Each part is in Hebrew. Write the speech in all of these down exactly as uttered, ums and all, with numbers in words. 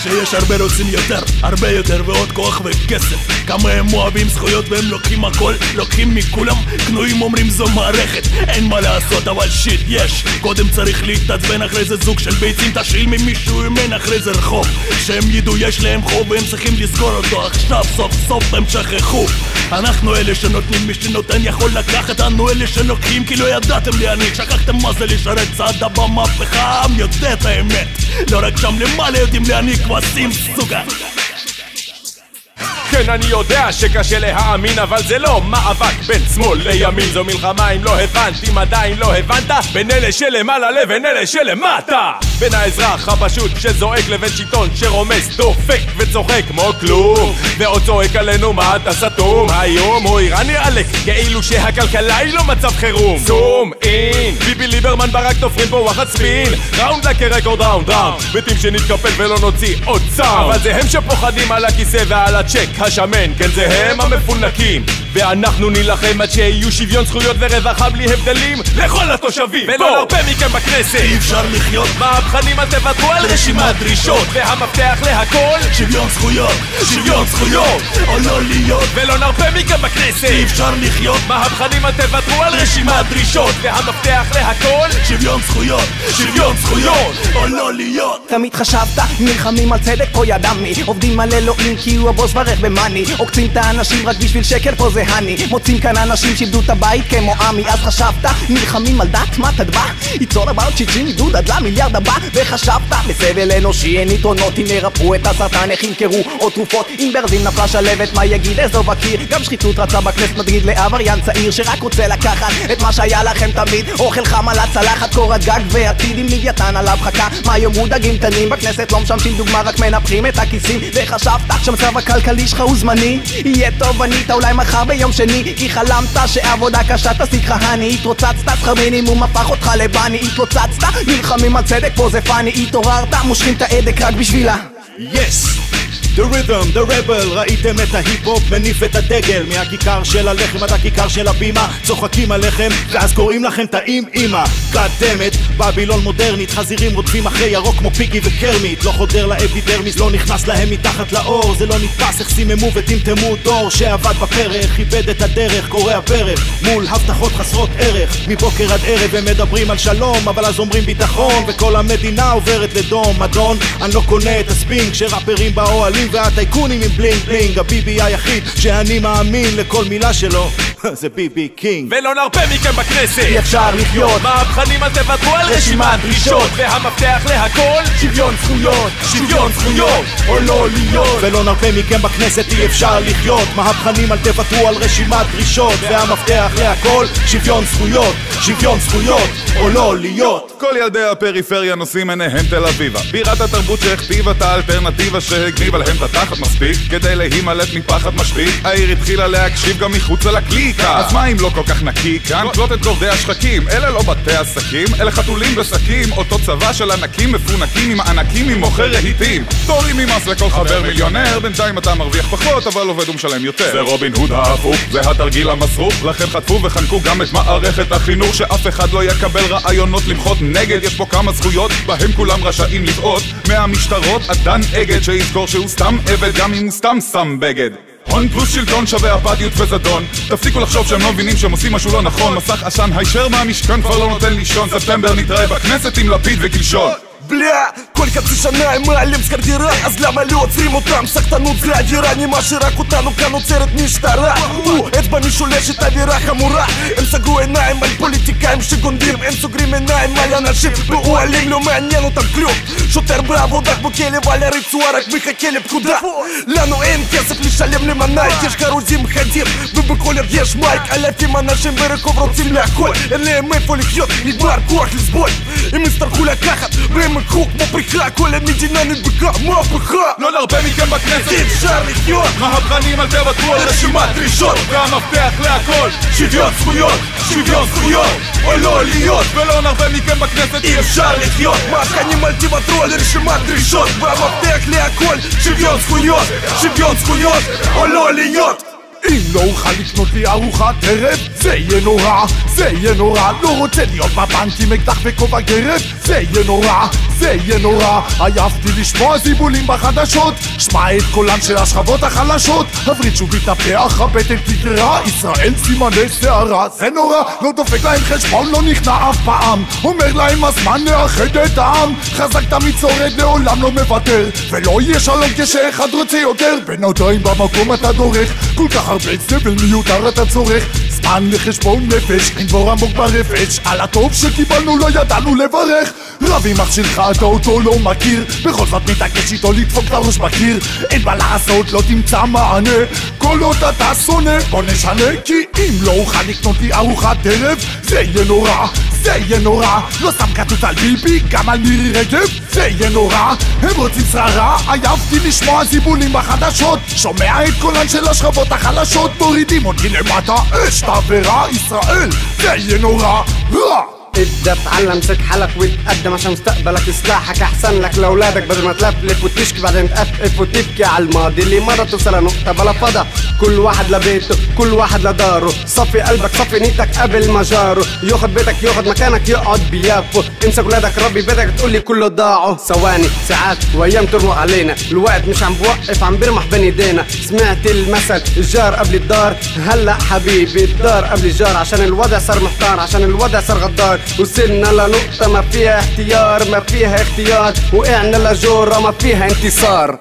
שיש הרבה רוצים יותר, הרבה יותר ועוד כוח וכסף. כמה הם אוהבים זכויות והם לוקחים הכל, לוקחים מכולם, קנויים אומרים זו מערכת, אין מה לעשות אבל שיט יש. קודם צריך להתעצבן, אחרי זה זוג של ביצים, תשאיל ממישהו ימן, אחרי זה רחוב שהם ידעו יש להם חוב והם צריכים לסגור אותו. עכשיו סוף סוף הם שכחו, אנחנו אלה שנותנים, מי שנותן יכול לקחת, אנו אלה שלוקחים כי לא ידעתם להעניק. שכחתם מה זה לשרת צעדה במהפכה, העם יודע את האמת, לא רק שם למעלה יודעים להעניק כבשים סוגה. כן, אני יודע שקשה להאמין, אבל זה לא מאבק בין שמאל לימין, זו מלחמה אם לא הבנת, אם עדיין לא הבנת, בין אלה שלמעלה לבין אלה שלמטה, בין האזרח הפשוט שזועק לבין שלטון שרומס, דופק וצוחק כמו כלום, ועוד צועק עלינו מה אתה סתום. היום הוא איראני עלק כאילו שהכלכלה היא לא מצב חירום. זום אין, ביבי ליברמן ברק תופרים פה וואחד ספין, ראונד לקרקורד ראונד ראונד, בתים שנתקפל ולא נוציא עוד סאונד, אבל זה הם שפוחדים על הכיסא ועל הצ'ק השמן, כן זה הם המפונקים, ואנחנו נילחם עד שיהיו שוויון זכויות ורווחה בלי הבדלים לכל התושבים, ולא נרפה מכם בכנסת. אי אפשר לחיות מהפכנים, אל תוותרו על רשימת דרישות, והמפתח להכל שוויון זכויות, שוויון זכויות או לא להיות, ולא נרפה מכם בכנסת. אי אפשר לחיות מהפכנים, אל תוותרו על רשימת דרישות, והמפתח להכל שוויון זכויות, שוויון זכויות או לא להיות. תמיד חשבת נלחמים על צדק, פה ידמי עובדים על אלוהים כי הוא הבוס ברך במאני, עוקצים את האנשים רק בשביל שקר, פה זה הני, מוצאים כאן אנשים שאיבדו את הבית כמו עמי. אז חשבת נלחמים על דת, מה תדבע? יצור about שישים עידוד עד למיליארד הבא, וחשבת בסבל אנושי אין יתרונות, אם ירפאו את הסרטן איך ימכרו עוד תרופות, אם ברזים נפלה שלבת מה יגיד איזו בקיר, גם שחיתות רצה בכנסת מדריד לעבריין צעיר שרק רוצה לקחת את מה שהיה לכם תמיד, אוכל חם על הצלחת, קורת גג ועתיד עם לוויתן עליו חכה, מה יאמרו דגים קטנים בכנסת לא משמשים דוגמה רק מנפחים את הכיסים, וחשבת שהמצב הכלכלי שלך הוא זמני, יהיה טוב ענית אולי מחר ביום שני, כי חלמת שעבודה קשה תשיג לך הני, התרוצצת שכר מינימום הפך אותך לבני, התרוצצת נלחמים על צדק פה זה פאני, התעוררת מושכים את העדק רק בשבילה. Yes! The rhythm, the rebel, ראיתם את ההיפ-הופ מניף את הדגל מהכיכר של הלחם עד הכיכר של הבימה, צוחקים עליכם ואז קוראים לכם טעים אימא. God damn it, בבילון מודרנית, חזירים רודפים אחרי ירוק כמו פיקי וקרמית, לא חודר לאפידרמיס, לא נכנס להם מתחת לאור, זה לא נתפס איך סיממו וטמטמו דור שעבד בפרח, איבד את הדרך, קורע ברך מול הבטחות חסרות ערך, מבוקר עד ערב הם מדברים על שלום אבל אז אומרים ביטחון וכל המדינה עוברת לדום. אדון, אני לא קונה את הספינג כשראפרים באוהלים והטייקונים עם בלינג בלינג, הביבי היחיד שאני מאמין לכל מילה שלו זה ביבי קינג. ולא נרפה מכם בכנסת, אי אפשר לחיות מהפכנים, אל תוותרו על רשימת דרישות, והמפתח להכל שוויון זכויות, שוויון זכויות או לא להיות, ולא נרפה מכם בכנסת, אי אפשר לחיות מהפכנים, אל תוותרו על רשימת דרישות, והמפתח להכל שוויון זכויות, שוויון זכויות או לא להיות. כל ילדי הפריפריה נושאים עיניהם תל אביבה, בירת התרבות שהכתיבה את האלטרנטיבה שהגניבה להם את התחת מספיק כדי להימלט מפחד משפיק. העיר התחילה להקשיב גם מחוץ לקליקה, אז מה אם לא כל כך נקי כאן? קלוט את גורדי השחקים, אלה לא בתי עסקים, אלה חתולים בשקים, אותו צבא של ענקים מפונקים עם ענקים עם מוכר רהיטים, תורים ממס לכל חבר מיליונר, בינתיים אתה מרוויח פחות אבל עובד ומשלם יותר. זה רובין הוד ההפוך, זה התרגיל המסרוך, לכן חטפו וחנקו גם את מערכת החינוך, שאף אחד לא יקבל רעיונות למחות נגד. יש פה כמה זכויות בהם כולם רשאים לבעוט, מהמשטרות עדן אגד שיזכור שהוא סתם עבד גם אם הוא סתם שם בגד. הון פלוס שלטון שווה אפתיות וזדון, תפסיקו לחשוב שהם לא מבינים שהם עושים משהו לא נכון, מסך עשן הישר מהמשכן כבר לא נותן לישון, ספטמבר נתראה בכנסת עם לפיד וקלשון. בля, כל חצי שנה הם מעלים שכר דירה, אז למה לא עוצרים אותם? סחטנות זה הדירה, נמה שרק אותנו כאן עוצרת משטרה. הוא אצבע משולשת, אווירה חמורה, הם סגרו עיניים על פוליטיקאים שגונבים, הם סוגרים עיניים על אנשים באוהלים, לא מעניין אותם כלום. שוטר בעבודה כמו כלב על הרצועה, רק מחכה לפקודה. לנו אין כסף לשלם למנהל, יש חרוזים חדים ובכל יד יש מייק, אלפים אנשים ברחוב רוצים להכל, אין להם איפה לחיות, נגמר כוח לסבול. הם יצטרכו לקחת והם יקחו כמו פריחה, כל המדינה נדבקה, מהפכה. לא נרפה מכם בכנסת, אי אפשר לחיות מהפכנים, אל תוותרו על רשימת דרישות, והמפתח להכל שוויון זכויות, שוויון זכויות או לא להיות, ולא נרפה מכם בכנסת, אי אפשר לחיות מהפכנים, אל תוותרו על רשימת דרישות, והמפתח להכל שוויון זכויות, שוויון זכויות או לא להיות. אם לא אוכל לקנות לי ארוחת ערב, זה יהיה נורא, זה יהיה נורא. לא רוצה להיות בבנק עם אקדח וכובע גרב, זה יהיה נורא, זה יהיה נורא. עייפתי לשמוע זיבולים בחדשות, שמע את קולן של השכבות החלשות. הברית שוב התהפך, הבטן תקרא, ישראל סימני שערה, זה נורא. לא דופק להם חשבון, לא נכנע אף פעם, אומר להם הזמן לאחד את העם. חזק תמיד שורד, לעולם לא מוותר, ולא יהיה שלום כשאחד רוצה יותר. בינתיים במקום אתה דורך, כל כך הרבה סבל מיותר אתה צורך. זמן לחשבון נפש, אין בור עמוק ברפש, על הטוב שקיבלנו לא ידענו לברך. רב עם אח שלך אתה אותו לא מכיר, בכל זאת מתעקש איתו לדפוק את הראש בקיר. אין מה לעשות, לא תמצא מענה, כל עוד אתה שונא בוא נשנה. כי אם לא אוכל לקנות לי ארוחת ערב, זה יהיה נורא, זה יהיה נורא. לא שם כתות על ביבי, גם על מירי רגב, זה יהיה נורא. הם רוצים שררה, עייפתי לשמוע זיבולים בחדשות, שומע את קולן של השכבות החלשות. מורידים אותי למטה, אש תעברה ישראל, זה יהיה נורא רע. ابدأ اتعلم امسك حلق وتقدم عشان مستقبلك سلاحك احسن لك لاولادك، بدل ما تلفلف وتشكي بعدين تقفف وتبكي على الماضي اللي مرة توصل لنقطة بلا فضا. كل واحد لبيته، كل واحد لداره، صفي قلبك صفي نيتك قبل ما جاره ياخد بيتك ياخد مكانك يقعد بيافو. امسك ولادك ربي بيتك تقولي كله ضاعوا. ثواني ساعات وايام ترمق علينا، الوقت مش عم بوقف عم برمح بين ايدينا. سمعت المثل الجار قبل الدار، هلا حبيبي الدار قبل الجار، عشان الوضع صار محتار، عشان الوضع صار غدار. وصلنا لنقطة ما فيها اختيار، ما فيها اختيار، وقعنا لجورة ما فيها انتصار.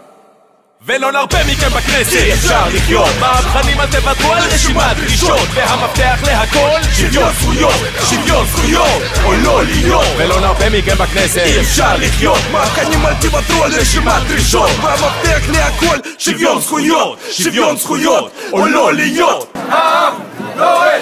ולא נרפה מכם בכנסת, אי אפשר לחיות מהפכנים, אל תוותרו על רשימת דרישות, והמפתח להכל שוויון זכויות, שוויון זכויות או לא להיות. ולא נרפה מכם בכנסת, אי אפשר לחיות מהפכנים, אל תוותרו על רשימת דרישות, והמפתח להכל שוויון זכויות, שוויון זכויות או לא להיות. העם לא